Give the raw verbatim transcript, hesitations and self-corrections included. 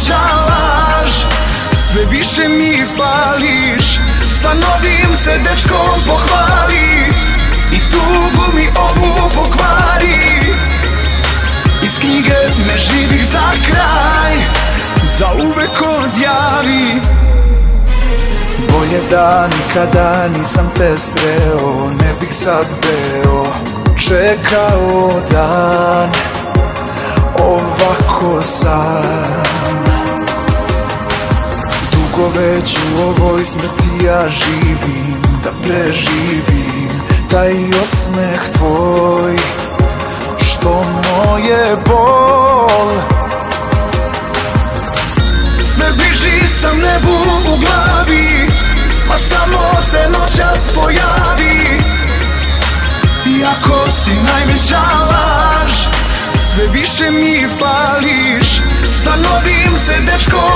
najveća laž. Sve više mi fališ, sa novim se dečkom pohvali i tugu mi ovu pokvari. Iz knjige neživih za kraj zauvek odjavi. Bolje da nikada nisam te sreo, ne bih sad beo čekao dan ovako sam. Dugo već u ovoj smrti ja živim, da preživim taj osmeh tvoj što moje bol. Sve bliži sam nebu u glavi, a samo se noćas pojavi. Iako si najveća laž, sve više mi fališ, sa novim se dečkom